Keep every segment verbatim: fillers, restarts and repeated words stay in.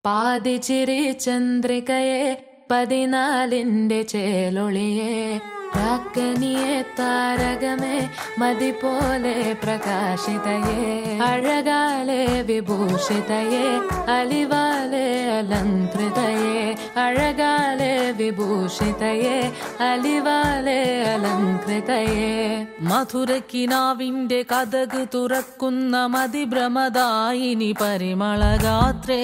പാതിച്ചിരി ചന്ദ്രികയെ പതിനാലിന്റെ ചേലൊളിയെ രാക്കനിയെ താരകമേ മതി പോലെ പ്രകാശിതയെ അഴകാലെ വിഭൂഷിതയെ അലിവാലെ അലങ്കൃതയെ അഴകാലെ വിഭൂഷിതയെ അലിവാലെ അലങ്കൃതയെ മധുരക്കിനാവിന്റെ കഥക് തുറക്കുന്ന മതിഭ്രമദായിനി പരിമളഗാത്രേ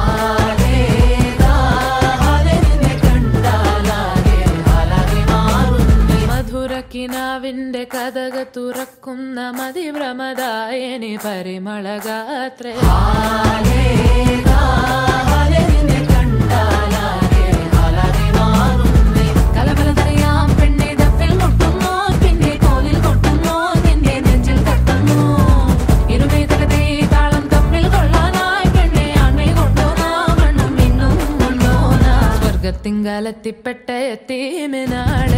മധുരക്കിനാവിന്റെ കഥക് തുറക്കുന്ന മതിഭ്രമദായിനി പരിമളഗാത്രേ കലബലതറിയാം പെണ്ണെ ദഫിൽ മുട്ടുന്നു പിന്നെ കോലിൽ കൊട്ടുന്നു നിന്റെ നെഞ്ചിൽ തട്ടുന്നു ഇരുമേതകത്തെ താളം തമ്മിൽ കൊള്ളാനായി പെണ്ണെ ആൺമേ കൊണ്ടോനാ മണ്ണും മിന്നും കൊണ്ടോനാ സ്വർഗത്തിങ്കലെത്തിപ്പെട്ട എത്തീമിനാളെ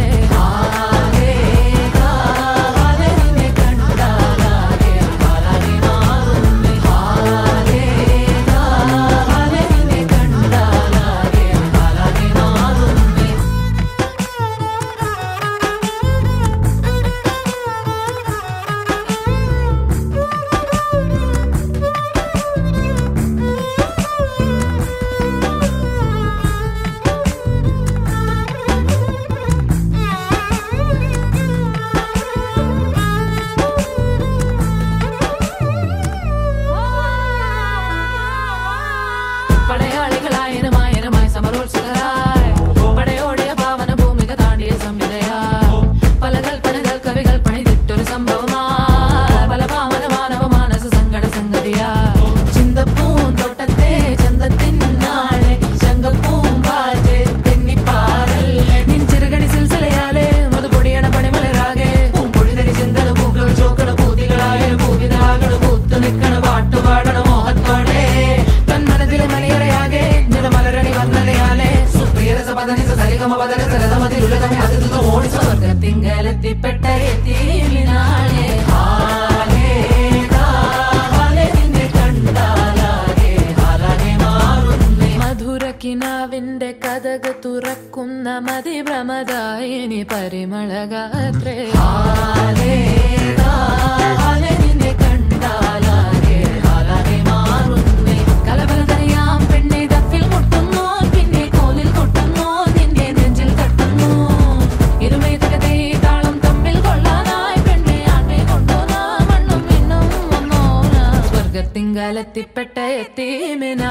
പടയാളികളായിരമായിരമായി സമരോത്സുകരായി പടയോടിയ പാവന ഭൂമിക താണ്ടിയ സംവിധയാ പല കൽപ്പനകൾ കവികൾ പണിതിട്ടൊരു സംഭവമാ പല പാവന മാനവ മാനസ സങ്കട സംഗതിയാ ചിന്തപ്പൂന്തോട്ടത്തെ ചന്തത്തിനാളെ ശങ്കപ്പൂമ്പാറ്റ് തെന്നിപ്പാറല്ലേ നിൻചിറുകടി സിൽസിലയാലെ മധുപൊടിയണ പണിമലരാകെ പൂമ്പൊഴിതരി ചിന്തകൾ പൂക്കൾ ചോക്കള പൂതികളായ പൂവിതാകൾ പൂത്തു നിൽക്കണ പാട്ടുപാടണ മോഹത്തോടെ തന്മനത്തിലെ മണിയറയാകെ നിറമലരണി വന്നലയാലെ സുപ്രിയരസ പദനിസ സരിഗമ പദന സരതമതിലുലതമേ അതിഥിത ഓടിച്ച സ്വർഗത്തിങ്കലെത്തിപ്പെട്ട എത്തീമിനാളെ മധുരക്കിനാവിന്റെ കഥക് തുറക്കുന്ന മതിഭ്രമദായിനി പരിമളഗാത്രേ കലബലതറിയാം പെണ്ണെ ദഫിൽ മുട്ടുന്നു പിന്നെ കോലിൽ കൊട്ടുന്നു നിന്റെ നെഞ്ചിൽ തട്ടുന്നു ഇരുമേതകത്തെ താളം തമ്മിൽ കൊള്ളാനായി പെണ്ണെ ആൺമേ കൊണ്ടോനാ മണ്ണും മിന്നും വന്നോനാ സ്വർഗത്തിങ്കലെത്തിപ്പെട്ട എത്തീമിനാളെ